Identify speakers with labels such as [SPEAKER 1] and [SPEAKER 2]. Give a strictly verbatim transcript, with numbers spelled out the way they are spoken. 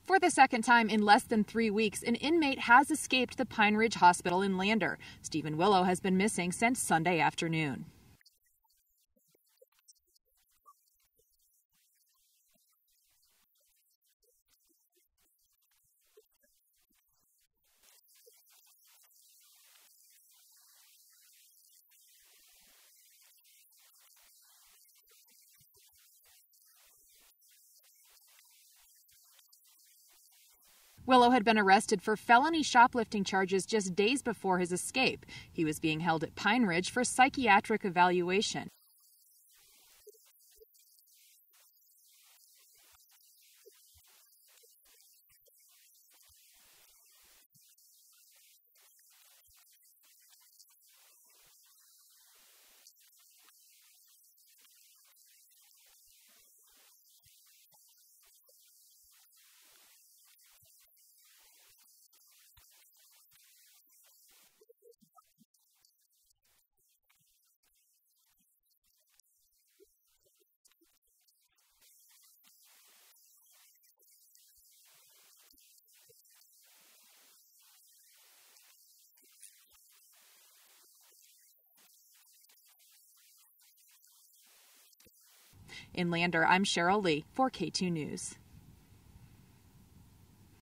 [SPEAKER 1] For the second time in less than three weeks, an inmate has escaped the Pine Ridge Hospital in Lander. Stephen Willow has been missing since Sunday afternoon. Willow had been arrested for felony shoplifting charges just days before his escape. He was being held at Pine Ridge for psychiatric evaluation. In Lander, I'm Cheryl Lee for K two News.